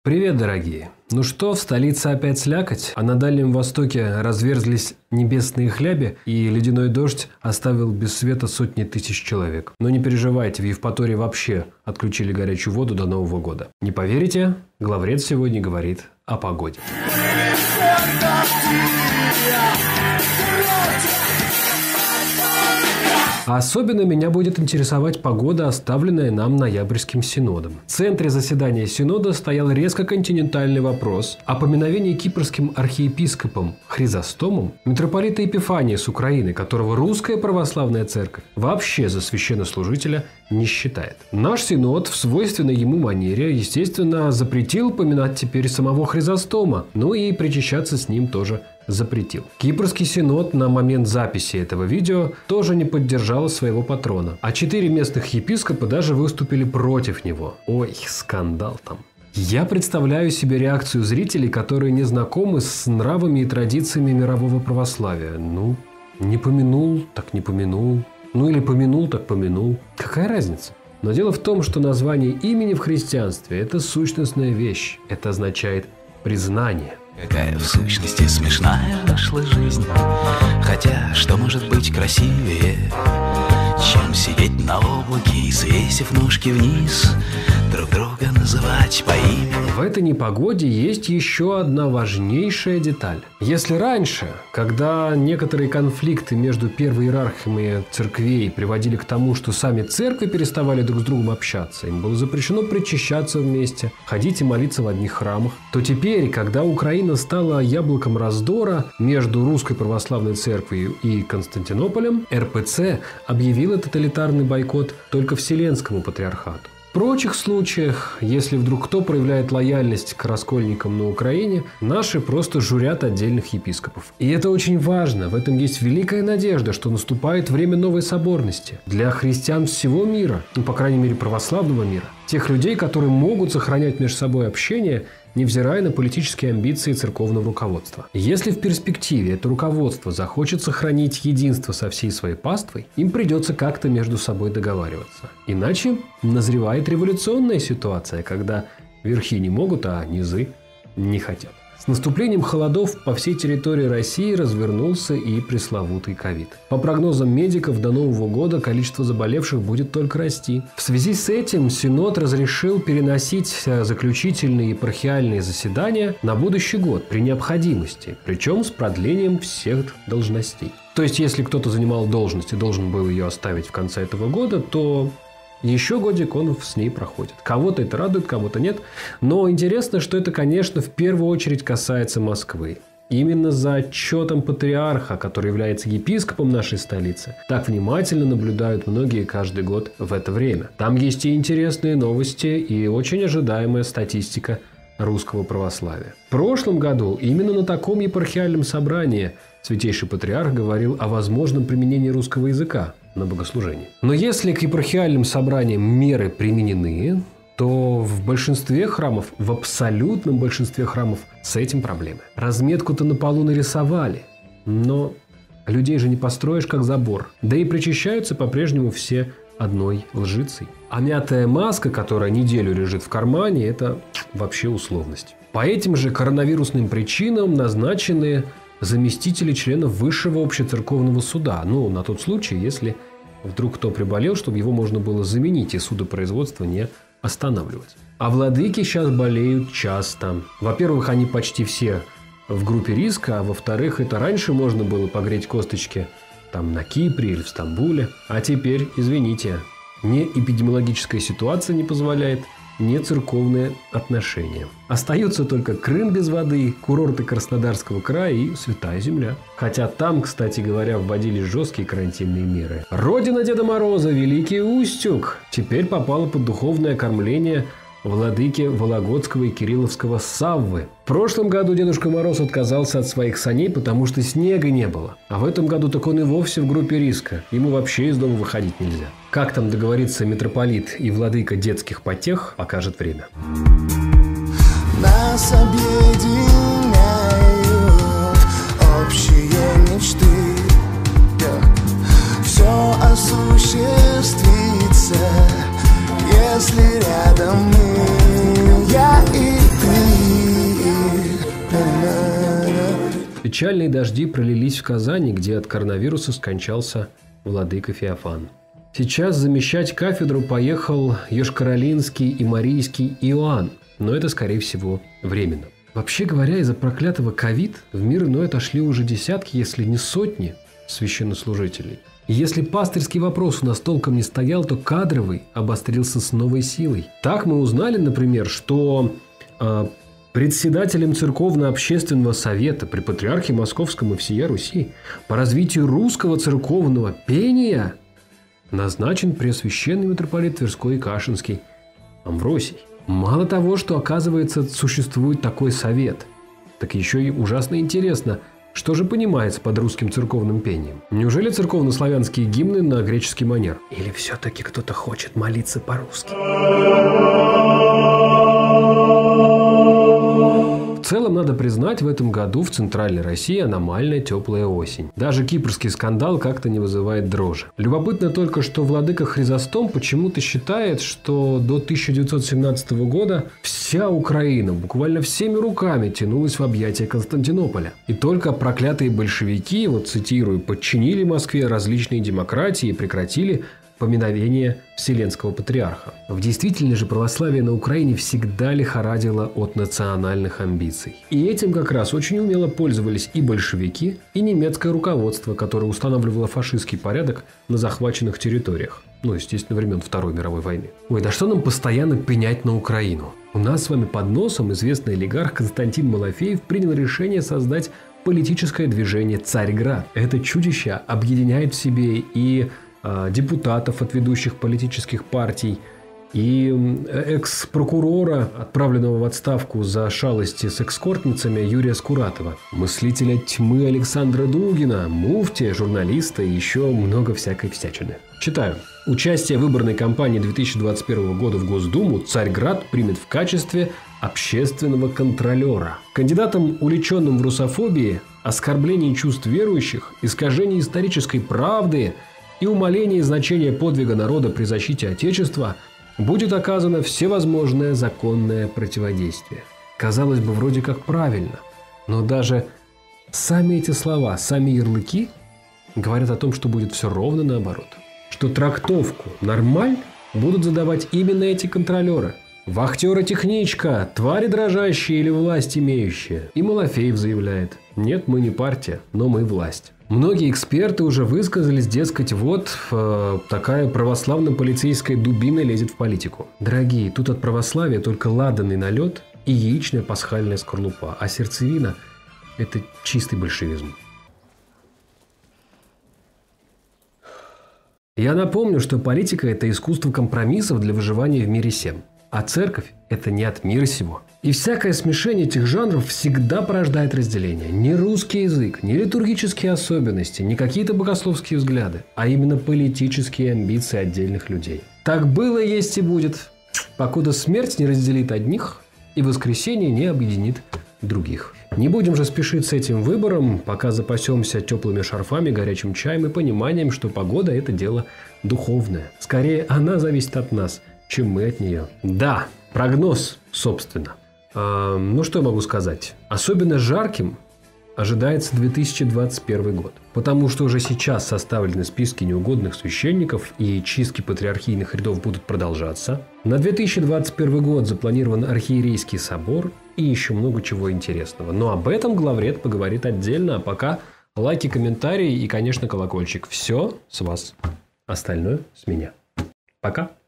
Привет, дорогие! Ну что, в столице опять слякоть, а на Дальнем Востоке разверзлись небесные хляби, и ледяной дождь оставил без света сотни тысяч человек. Но не переживайте, в Евпатории вообще отключили горячую воду до Нового года. Не поверите? Главред сегодня говорит о погоде. А особенно меня будет интересовать погода, оставленная нам Ноябрьским синодом. В центре заседания синода стоял резко континентальный вопрос о поминовении кипрским архиепископом Хризостомом митрополита Епифания с Украины, которого Русская Православная Церковь вообще за священнослужителя не считает. Наш синод в свойственной ему манере, естественно, запретил поминать теперь самого Хризостома, ну и причащаться с ним тоже запретил. Кипрский синод на момент записи этого видео тоже не поддержал своего патрона, а 4 местных епископа даже выступили против него. Ой, скандал там. Я представляю себе реакцию зрителей, которые не знакомы с нравами и традициями мирового православия. Ну, не помянул, так не помянул. Ну или помянул, так помянул. Какая разница? Но дело в том, что название имени в христианстве – это сущностная вещь. Это означает признание. Какая в сущности смешная вышла жизнь. Хотя, что может быть красивее, чем сидеть на облаке и, свесив ножки вниз, друг друга называть по имени. В этой непогоде есть еще одна важнейшая деталь. Если раньше, когда некоторые конфликты между первоиерархами церквей приводили к тому, что сами церкви переставали друг с другом общаться, им было запрещено причащаться вместе, ходить и молиться в одних храмах, то теперь, когда Украина стала яблоком раздора между Русской Православной Церковью и Константинополем, РПЦ объявила тоталитарный бойкот только Вселенскому патриархату. В прочих случаях, если вдруг кто проявляет лояльность к раскольникам на Украине, наши просто журят отдельных епископов. И это очень важно. В этом есть великая надежда, что наступает время новой соборности для христиан всего мира, ну, по крайней мере, православного мира. Тех людей, которые могут сохранять между собой общение, невзирая на политические амбиции церковного руководства. Если в перспективе это руководство захочет сохранить единство со всей своей паствой, им придется как-то между собой договариваться. Иначе назревает революционная ситуация, когда верхи не могут, а низы не хотят. С наступлением холодов по всей территории России развернулся и пресловутый ковид. По прогнозам медиков, до Нового года количество заболевших будет только расти. В связи с этим Синод разрешил переносить заключительные епархиальные заседания на будущий год при необходимости, причем с продлением всех должностей. То есть, если кто-то занимал должность и должен был ее оставить в конце этого года, то еще годик он с ней проходит. Кого-то это радует, кого-то нет. Но интересно, что это, конечно, в первую очередь касается Москвы. Именно за отчетом патриарха, который является епископом нашей столицы, так внимательно наблюдают многие каждый год в это время. Там есть и интересные новости, и очень ожидаемая статистика русского православия. В прошлом году именно на таком епархиальном собрании Святейший Патриарх говорил о возможном применении русского языка на богослужении. Но если к епархиальным собраниям меры применены, то в большинстве храмов, в абсолютном большинстве храмов с этим проблемы. Разметку-то на полу нарисовали, но людей же не построишь как забор. Да и причащаются по-прежнему все одной лжицей. А мятая маска, которая неделю лежит в кармане, это вообще условность. По этим же коронавирусным причинам назначены заместители членов Высшего общецерковного суда. Ну, на тот случай, если вдруг кто приболел, чтобы его можно было заменить и судопроизводство не останавливать. А владыки сейчас болеют часто. Во-первых, они почти все в группе риска, а во-вторых, это раньше можно было погреть косточки там на Кипре или в Стамбуле. А теперь, извините, ни эпидемиологическая ситуация не позволяет, ни церковные отношения. Остаются только Крым без воды, курорты Краснодарского края и Святая Земля. Хотя там, кстати говоря, вводились жесткие карантинные меры. Родина Деда Мороза, Великий Устюг, теперь попала под духовное кормление владыки Вологодского и Кирилловского Саввы. В прошлом году Дедушка Мороз отказался от своих саней, потому что снега не было. А в этом году так он и вовсе в группе риска. Ему вообще из дома выходить нельзя. Как там договориться митрополит и владыка детских потех, покажет время. Нас объединяют общие мечты. Все осуществится, если рядом мы, я и ты. Печальные дожди пролились в Казани, где от коронавируса скончался владыка Феофан. Сейчас замещать кафедру поехал Йошкар-Олинский и Марийский Иоанн, но это, скорее всего, временно. Вообще говоря, из-за проклятого ковид в мир иной отошли уже десятки, если не сотни священнослужителей. И если пастырский вопрос у нас толком не стоял, то кадровый обострился с новой силой. Так мы узнали, например, что председателем Церковно-общественного совета при Патриархе Московском и всея Руси по развитию русского церковного пения назначен преосвященный митрополит Тверской и Кашинский Амвросий. Мало того, что, оказывается, существует такой совет, так еще и ужасно интересно, что же понимается под русским церковным пением. Неужели церковнославянские гимны на греческий манер? Или все-таки кто-то хочет молиться по-русски? В целом, надо признать, в этом году в Центральной России аномальная теплая осень. Даже кипрский скандал как-то не вызывает дрожи. Любопытно только, что владыка Хризостом почему-то считает, что до 1917 года вся Украина буквально всеми руками тянулась в объятия Константинополя. И только проклятые большевики, вот цитирую, подчинили Москве различные демократии и прекратили поминовение Вселенского Патриарха. В действительности же православие на Украине всегда лихорадило от национальных амбиций. И этим как раз очень умело пользовались и большевики, и немецкое руководство, которое устанавливало фашистский порядок на захваченных территориях. Ну, естественно, времен Второй мировой войны. Ой, да что нам постоянно пенять на Украину? У нас с вами под носом известный олигарх Константин Малафеев принял решение создать политическое движение «Царьград». Это чудище объединяет в себе и депутатов от ведущих политических партий, и экс-прокурора, отправленного в отставку за шалости с эскортницами Юрия Скуратова, мыслителя тьмы Александра Дугина, муфтия, журналиста и еще много всякой всячины. Читаю. Участие в выборной кампании 2021 года в Госдуму Царьград примет в качестве общественного контролера. Кандидатам, увлеченным в русофобии, оскорблении чувств верующих, искажении исторической правды и умалении значения подвига народа при защите Отечества будет оказано всевозможное законное противодействие. Казалось бы, вроде как правильно, но даже сами эти слова, сами ярлыки говорят о том, что будет все ровно наоборот. Что трактовку «нормаль» будут задавать именно эти контролеры. Вахтеры-техничка, твари дрожащие или власть имеющие. И Малафеев заявляет: нет, мы не партия, но мы власть. Многие эксперты уже высказались, дескать, вот такая православно-полицейская дубина лезет в политику. Дорогие, тут от православия только ладанный налет и яичная пасхальная скорлупа, а сердцевина – это чистый большевизм. Я напомню, что политика – это искусство компромиссов для выживания в мире сем. А церковь – это не от мира сего. И всякое смешение этих жанров всегда порождает разделение. Не русский язык, не литургические особенности, не какие-то богословские взгляды, а именно политические амбиции отдельных людей. Так было, есть и будет, покуда смерть не разделит одних и воскресение не объединит других. Не будем же спешить с этим выбором, пока запасемся теплыми шарфами, горячим чаем и пониманием, что погода – это дело духовное. Скорее, она зависит от нас, чем мы от нее. Да, прогноз, собственно. Ну, что я могу сказать? Особенно жарким ожидается 2021 год. Потому что уже сейчас составлены списки неугодных священников, и чистки патриархийных рядов будут продолжаться. На 2021 год запланирован архиерейский собор и еще много чего интересного. Но об этом главред поговорит отдельно, а пока лайки, комментарии и, конечно, колокольчик. Все с вас. Остальное с меня. Пока.